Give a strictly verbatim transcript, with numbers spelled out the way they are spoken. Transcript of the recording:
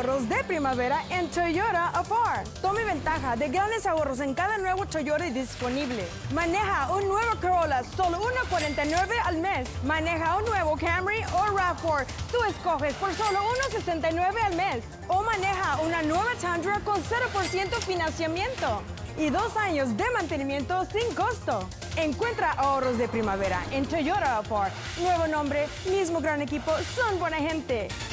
ahorros de primavera en Toyota a Pharr. Tome ventaja de grandes ahorros en cada nuevo Toyota disponible. Maneja un nuevo Corolla, solo uno cuarenta y nueve al mes. Maneja un nuevo Camry o RAV cuatro, tú escoges por solo uno sesenta y nueve al mes. O maneja una nueva Tundra con cero por ciento financiamiento y dos años de mantenimiento sin costo. Encuentra ahorros de primavera en Toyota a Pharr. Nuevo nombre, mismo gran equipo, son buena gente.